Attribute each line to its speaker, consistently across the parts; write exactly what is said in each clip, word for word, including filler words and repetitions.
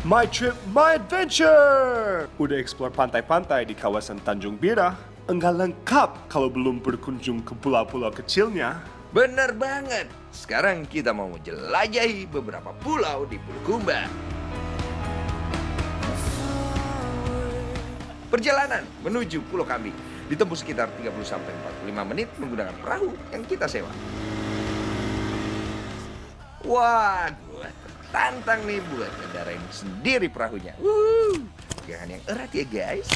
Speaker 1: My trip, my adventure! Udah explore pantai-pantai di kawasan Tanjung Bira? Enggak lengkap kalau belum berkunjung ke pulau-pulau kecilnya.
Speaker 2: Bener banget. Sekarang kita mau jelajahi beberapa pulau di Bulukumba. Perjalanan menuju Pulau Kambing ditempuh sekitar tiga puluh sampai empat puluh lima menit menggunakan perahu yang kita sewa. Waduh, tertantang nih buat ngendarain sendiri perahunya. Wuh, jangan yang erat ya guys.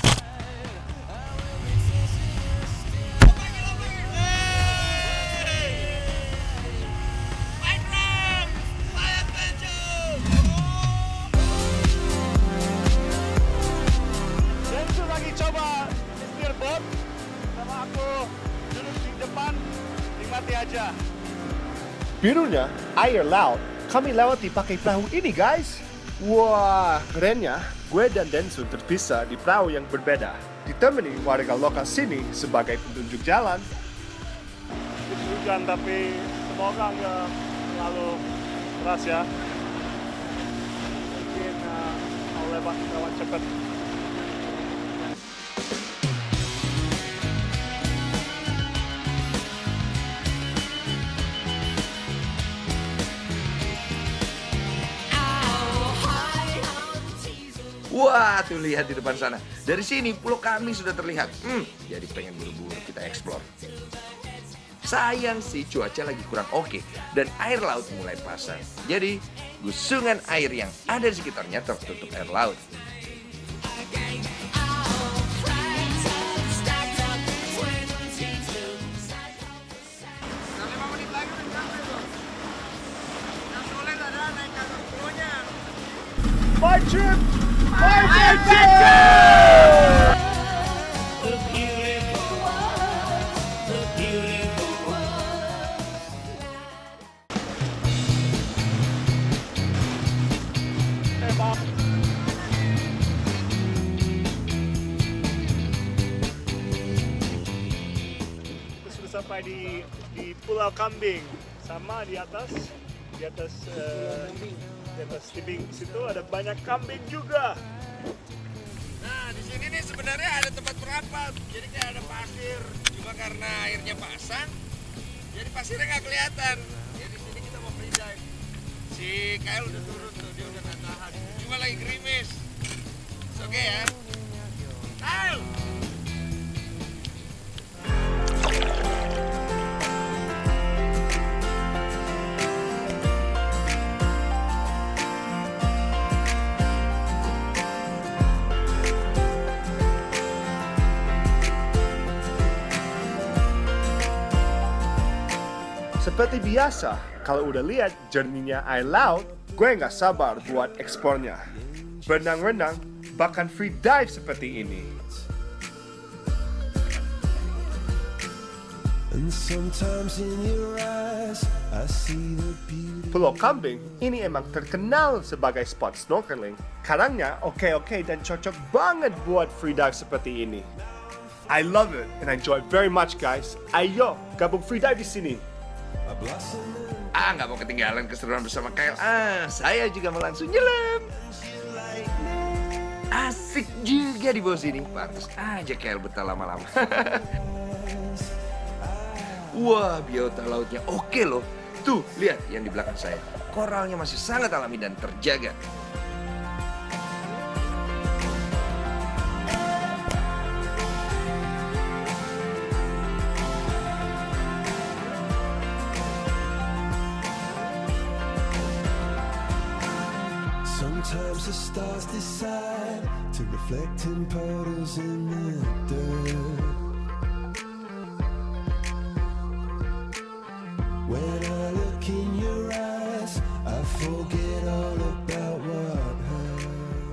Speaker 3: Coba speedboat sama aku duduk di depan, nikmati aja.
Speaker 1: Birunya air laut, kami lewati pakai perahu ini guys. Wah, kerennya gue dan Densun terpisah di perahu yang berbeda, ditemani warga lokal sini sebagai petunjuk jalan.
Speaker 3: Hujan tapi semoga nggak terlalu keras ya. Mungkin uh, mau lewat lewat cepat.
Speaker 2: Wah, tuh lihat di depan sana. Dari sini Pulau Kambing sudah terlihat. Hmm, jadi pengen buru-buru kita explore. Sayang sih cuaca lagi kurang oke dan air laut mulai pasang. Jadi gusungan air yang ada di sekitarnya tertutup air laut.
Speaker 1: My trip, my adventure!
Speaker 3: Sudah sampai di di Pulau Kambing, sama di atas, di atas uh, di atas tebing situ ada banyak kambing juga.
Speaker 2: Nah, di sini nih sebenarnya ada tempat merapat. Jadi kayak ada pasir. Cuma karena airnya pasang, jadi pasirnya nggak kelihatan. Jadi di sini kita mau free dive. Si Kyle udah turun tuh, dia udah nggak tahan. Cuma lagi gerimis. Oke okay, ya. Kyle!
Speaker 1: Seperti biasa, kalau udah lihat jernihnya air laut, gue nggak sabar buat ekspornya. Berenang-renang, bahkan free dive seperti ini. Pulau Kambing ini emang terkenal sebagai spot snorkeling. Karangnya oke-oke dan cocok banget buat free dive seperti ini. I love it and I enjoy it very much guys. Ayo, gabung free dive di sini.
Speaker 2: Ah, nggak mau ketinggalan keseruan bersama Kyle. Ah, saya juga mau langsung nyelam. Asik juga di bawah sini. Pantas aja Kyle betah lama-lama. Wah, biota lautnya oke loh. Tuh, lihat yang di belakang saya. Koralnya masih sangat alami dan terjaga.
Speaker 4: Sometimes the stars decide to reflect in puddles in the dirt. When I look in your eyes, I forget all about what hurts.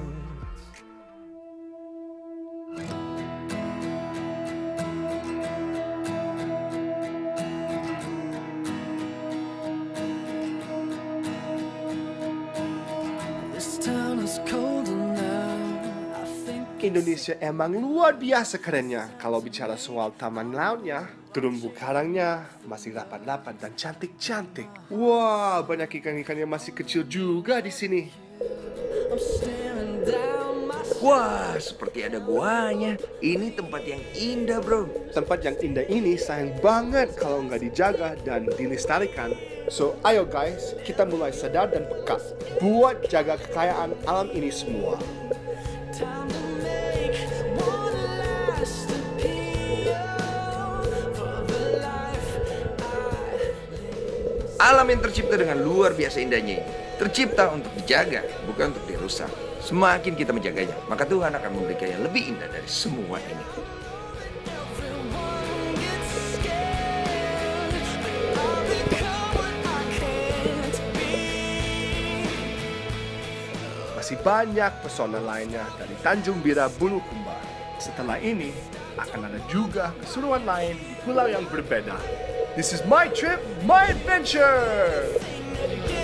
Speaker 4: This town is colder now. I think
Speaker 1: Indonesia emang luar biasa kerennya kalau bicara soal taman lautnya. Terumbu karangnya masih rapat-rapat dan cantik-cantik. Wah, banyak ikan-ikan yang masih kecil juga di sini.
Speaker 2: Wah, seperti ada guanya. Ini tempat yang indah, bro.
Speaker 1: Tempat yang indah ini sayang banget kalau nggak dijaga dan dilestarikan. So, ayo guys, kita mulai sadar dan peka buat jaga kekayaan alam ini semua.
Speaker 2: Alam yang tercipta dengan luar biasa indahnya ini tercipta untuk dijaga, bukan untuk dirusak. Semakin kita menjaganya, maka Tuhan akan memberikan yang lebih indah dari semua ini.
Speaker 1: Masih banyak pesona lainnya dari Tanjung Bira Bulukumba. Setelah ini, akan ada juga keseruan lain di pulau yang berbeda. This is my trip, my adventure!